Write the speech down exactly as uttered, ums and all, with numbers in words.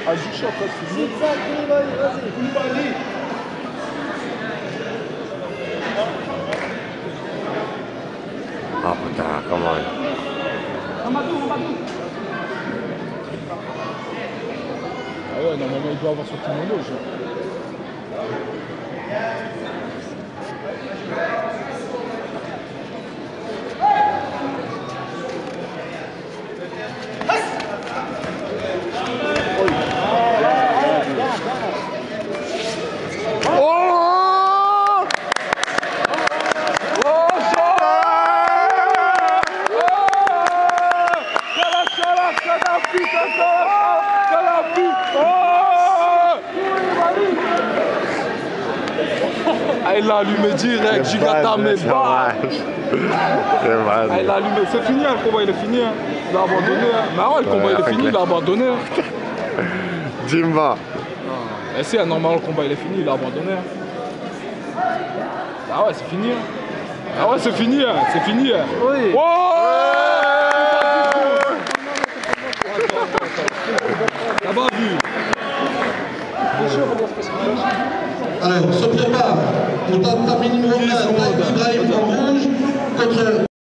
Ah, je suis en train de filmer. Vas-y. Ah putain, comment Amadou, Amadou. Ah ouais, normalement il doit avoir sorti mon loge. Ah, il l'a allumé direct, Gigata même pas. Ah, il l'a allumé, c'est fini, hein, le combat il est fini. Hein. Il a abandonné. Hein. Mais ouais, le combat ouais, il est fini, il a abandonné. Hein. Jimba. Ah, et si, normalement le combat il est fini, il a abandonné. Hein. Ah ouais, c'est fini. Hein. Ah ouais, c'est fini, hein. C'est fini. Hein. Oui. Oh t'as pas vu. Alors, on se prépare pour ta numéro un, Ibrahim en rouge contre...